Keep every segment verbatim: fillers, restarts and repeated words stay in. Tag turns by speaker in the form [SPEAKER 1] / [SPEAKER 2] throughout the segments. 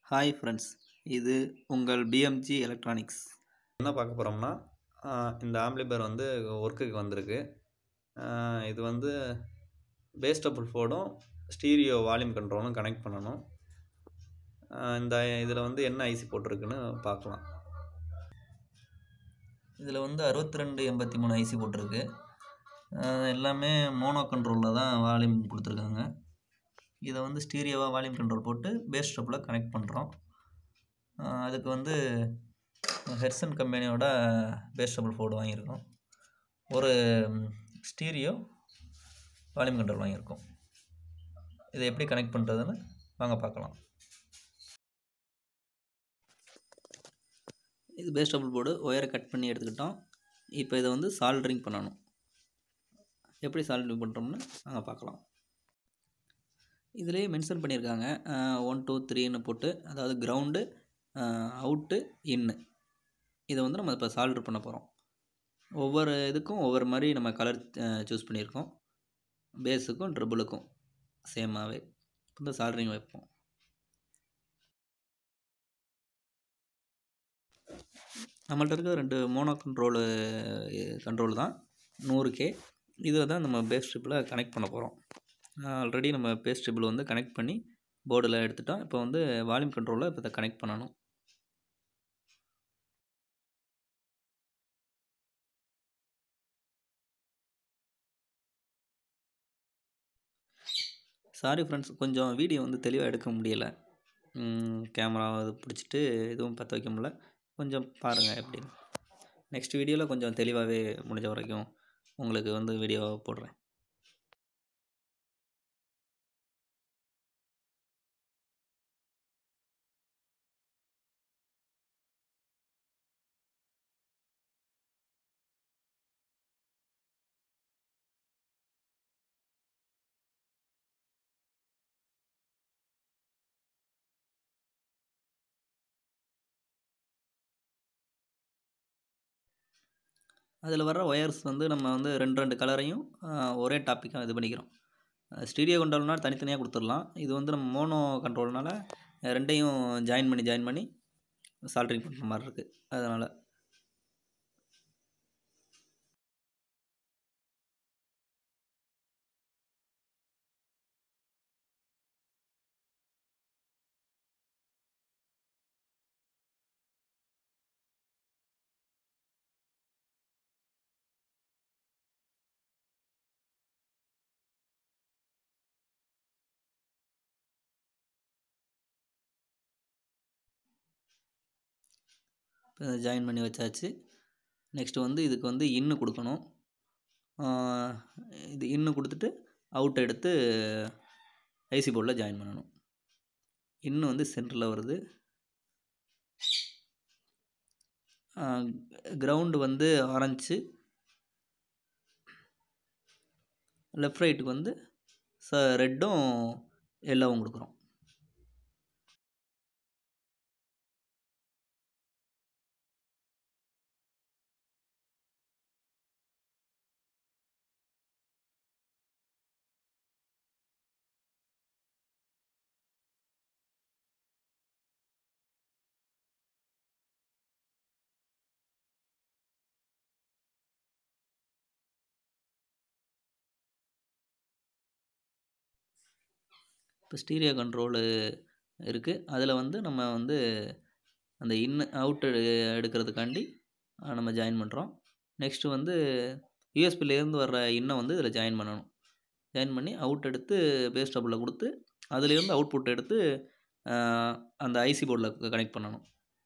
[SPEAKER 1] Hi friends, இது உங்கள் PMG electronics.
[SPEAKER 2] என்ன பார்க்க போகிறோம்னா, இந்த ஆம்பிளிஃபையர் வந்து ஒர்க்குக்கு வந்திருக்கு. இது வந்து பேஸ் டபுள் ஃபோர்டும் ஸ்டீரியோ வால்யூம் கண்ட்ரோலும் கனெக்ட் பண்ணணும். இந்த இதில் வந்து என்ன ஐசி போட்டிருக்குன்னு பார்க்கலாம்.
[SPEAKER 1] இதில் வந்து அறுபத்தி ரெண்டு எண்பத்தி மூணு ஐசி போட்டிருக்கு. எல்லாமே மோனோ கண்ட்ரோலில் தான் வால்யூம் கொடுத்துருக்காங்க. இதை வந்து ஸ்டீரியோவாக வால்யூம் கண்ட்ரோல் போட்டு பேஸ் டபுளில் கனெக்ட் பண்ணுறோம். அதுக்கு வந்து ஹெர்சன் கம்பெனியோட பேஸ் டபுள் ஃபோர்டு வாங்கியிருக்கோம். ஒரு ஸ்டீரியோ வால்யூம் கண்ட்ரோல் வாங்கியிருக்கோம். இதை எப்படி கனெக்ட் பண்ணுறதுன்னு வாங்க பார்க்கலாம். இது பேஸ் டபுள் போர்டு ஒயரை கட் பண்ணி எடுத்துக்கிட்டோம். இப்போ இதை வந்து சால்ட்ரிங் பண்ணணும். எப்படி சால்ட்ரிங் பண்ணுறோம்னு நாங்கள் பார்க்கலாம். இதிலே மென்ஷன் பண்ணியிருக்காங்க ஒன் டூ த்ரீன்னு போட்டு, அதாவது கிரவுண்டு, அவுட்டு, இன்னு. இதை வந்து நம்ம இப்போ சால்ட்ரு பண்ண போகிறோம். ஒவ்வொரு இதுக்கும் ஒவ்வொரு மாதிரி நம்ம கலர் சூஸ் பண்ணியிருக்கோம். பேஸுக்கும் ட்ரிபிளுக்கும் சேமாகவே இந்த சால்ட்ரிங் வைப்போம். நம்மள்ட்ட இருக்க ரெண்டு மோனோ கண்ட்ரோலு கண்ட்ரோல் தான் நூறு கே. இதை தான் நம்ம பேஸ் ட்ரிபிளில் கனெக்ட் பண்ண போகிறோம். ஆல்ரெடி நம்ம பேஸ் ட்ரிபிள் வந்து கனெக்ட் பண்ணி போர்டில் எடுத்துட்டோம். இப்போ வந்து வால்யூம் கண்ட்ரோலில் இப்போ இதை கனெக்ட் பண்ணணும். சாரி ஃப்ரெண்ட்ஸ், கொஞ்சம் வீடியோ வந்து தெளிவாக எடுக்க முடியலை. கேமரா இது பிடிச்சிட்டு எதுவும் பற்ற வைக்க முடியல. கொஞ்சம் பாருங்கள் எப்படின்னு. நெக்ஸ்ட் வீடியோவில் கொஞ்சம் தெளிவாகவே முடிஞ்ச வரைக்கும் உங்களுக்கு வந்து வீடியோ போடுறேன். அதில் வர்ற ஒயர்ஸ் வந்து நம்ம வந்து ரெண்டு ரெண்டு கலரையும் ஒரே டாப்பிக்காக இது பண்ணிக்கிறோம். ஸ்டீரியோ கண்ட்ரோல்னால் தனித்தனியாக கொடுத்துடலாம். இது வந்து நம்ம மோனோ கண்ட்ரோல்னால ரெண்டையும் ஜாயின் பண்ணி ஜாயின் பண்ணி சால்ட்ரிங் பண்ணுற மாதிரி இருக்குது. அதனால் இப்போ ஜாயின் பண்ணி வச்சாச்சு. நெக்ஸ்ட்டு வந்து இதுக்கு வந்து இன்னு கொடுக்கணும். இது இன்னு கொடுத்துட்டு அவுட் எடுத்து ஐசி போர்டில் ஜாயின் பண்ணணும். இன்னு வந்து சென்டரில் வருது. கிரவுண்டு வந்து ஆரஞ்சு, லெஃப்ட் ரைட்டுக்கு வந்து ச ரெட்டும் எல்லோவும் கொடுக்குறோம். இப்போ ஸ்டீரியோ கண்ட்ரோலு இருக்குது. அதில் வந்து நம்ம வந்து அந்த இன்னு அவுட்டு எடுக்கிறதுக்காண்டி நம்ம ஜாயின் பண்ணுறோம். நெக்ஸ்ட்டு வந்து யூஎஸ்பிலேருந்து வர்ற இன்னை வந்து இதில் ஜாயின் பண்ணணும். ஜாயின் பண்ணி அவுட் எடுத்து பேஸ் டபுளில் கொடுத்து அதுலேருந்து அவுட்புட் எடுத்து அந்த ஐசி போர்டில் கனெக்ட் பண்ணணும்.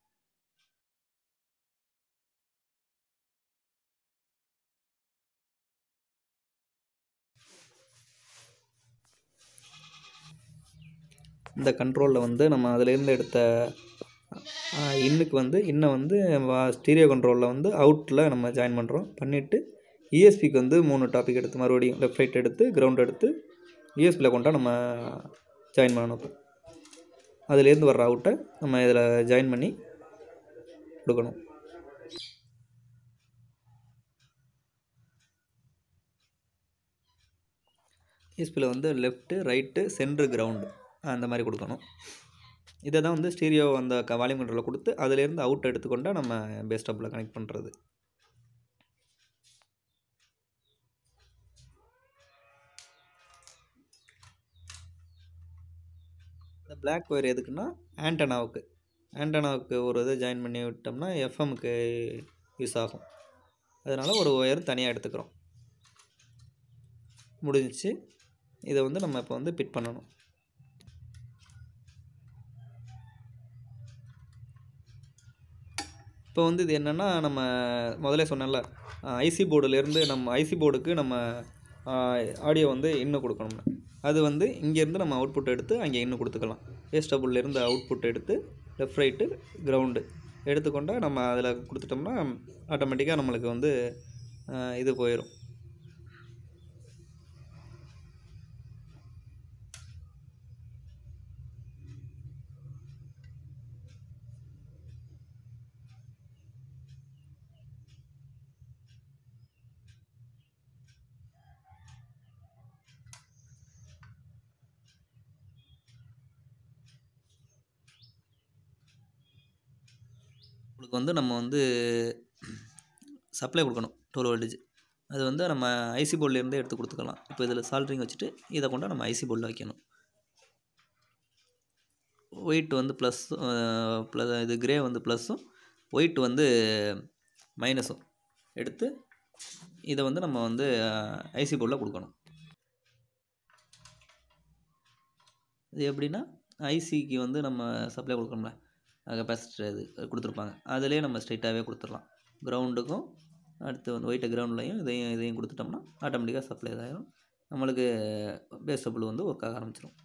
[SPEAKER 1] இந்த கண்ட்ரோலில் வந்து நம்ம அதிலேருந்து எடுத்த இன்னுக்கு வந்து இன்னை வந்து ஸ்டீரியோ கண்ட்ரோலில் வந்து அவுட்டில் நம்ம ஜாயின் பண்ணுறோம். பண்ணிவிட்டு யூஎஸ்பிக்கு வந்து மூணு டாபிக் எடுத்து மறுபடியும் லெஃப்ட் ரைட் எடுத்து கிரவுண்ட் எடுத்து யூஎஸ்பியில் கொண்டா நம்ம ஜாயின் பண்ணணும். அதுலேருந்து வர்ற அவுட்டை நம்ம இதில் ஜாயின் பண்ணி கொடுக்கணும். யூஎஸ்பியில் வந்து லெஃப்ட்டு ரைட்டு சென்ட்ரு கிரவுண்டு அந்த மாதிரி கொடுக்கணும். இதை தான் வந்து ஸ்டீரியோ அந்த க வால்யூம் கண்ட்ரோலில் கொடுத்து அதிலேருந்து அவுட் எடுத்துக்கொண்டா நம்ம பேஸ் டபுளில் கனெக்ட் பண்ணுறது. இந்த பிளாக் ஒயர் எதுக்குன்னா ஆண்டனாவுக்கு ஆண்டனாவுக்கு ஒரு இதை ஜாயின் பண்ணி விட்டோம்னா எஃப்எம்க்கு யூஸ் ஆகும். அதனால் ஒரு ஒயர் தனியாக எடுத்துக்கிறோம். முடிஞ்சிச்சு. இதை வந்து நம்ம இப்போ வந்து பிட் பண்ணணும். இப்போ வந்து இது என்னென்னா, நம்ம முதல்ல சொன்னேன்ல ஐசி போர்டுலேருந்து நம்ம ஐசி போர்டுக்கு நம்ம ஆடியோ வந்து இன்னும் கொடுக்கணும்னு, அது வந்து இங்கேருந்து நம்ம அவுட்புட் எடுத்து அங்கே இன்னும் கொடுத்துக்கலாம். பேஸ் டபுள்லேருந்து அவுட்புட் எடுத்து லெஃப்ட் ரைட்டு கிரவுண்டு எடுத்துக்கொண்டா நம்ம அதில் கொடுத்துட்டோம்னா ஆட்டோமேட்டிக்காக நம்மளுக்கு வந்து இது போயிடும். உங்களுக்கு வந்து நம்ம வந்து சப்ளை கொடுக்கணும் டுவெல் வோல்டேஜ். அது வந்து நம்ம ஐசி போர்ட்லேருந்தே எடுத்து கொடுத்துக்கலாம். இப்போ இதில் சால்ட்ரிங் வச்சுட்டு இதை கொண்டா நம்ம ஐசி போர்டில் வைக்கணும். ஒயிட் வந்து ப்ளஸ் ப்ளஸ் இது கிரே வந்து ப்ளஸ்ஸும் ஒயிட் வந்து மைனஸும் எடுத்து இதை வந்து நம்ம வந்து ஐசி போர்டில் கொடுக்கணும். இது எப்படின்னா, ஐசிக்கு வந்து நம்ம சப்ளை கொடுக்கணும்ல, கெப்பாசிட்டர் இது கொடுத்துருப்பாங்க, அதிலே நம்ம ஸ்ட்ரைட்டாகவே கொடுத்துடலாம். கிரவுண்டுக்கும் அடுத்து வந்து ஒயிட்டை கிரவுண்ட்லையும் இதையும் இதையும் கொடுத்துட்டோம்னா ஆட்டோமேட்டிக்காக சப்ளை இதாகிடும். நம்மளுக்கு பேஸ் டபுள் வந்து ஒர்க் ஆக ஆரம்பிச்சிடும்.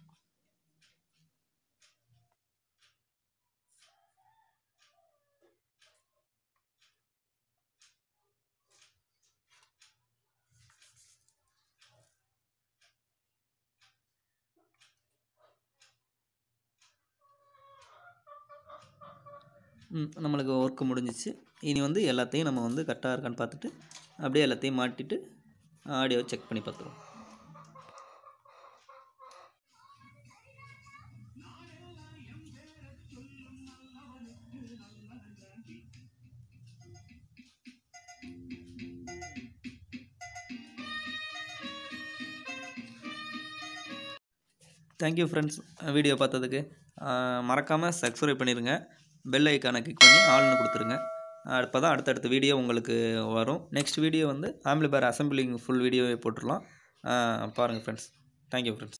[SPEAKER 1] நம்மளுக்கு ஒர்க்கு முடிஞ்சிச்சு. இனி வந்து எல்லாத்தையும் நம்ம வந்து கரெக்டாக இருக்கான்னு பார்த்துட்டு அப்படியே எல்லாத்தையும் மாட்டிட்டு ஆடியோ செக் பண்ணி பார்த்துருவோம். தேங்க்யூ ஃப்ரெண்ட்ஸ், வீடியோ பார்த்ததுக்கு. மறக்காமல் சப்ஸ்கிரைப் பண்ணிடுங்க. பெல் ஐக்கானை கிளிக் பண்ணி ஆல்னு கொடுத்துருங்க. அப்போ தான் அடுத்தடுத்த வீடியோ உங்களுக்கு வரும். நெக்ஸ்ட் வீடியோ வந்து ஆம்பிளிஃபையர் அசம்பிளிங் ஃபுல் வீடியோவே போட்டுடலாம். பாருங்கள் ஃப்ரெண்ட்ஸ். Thank you friends.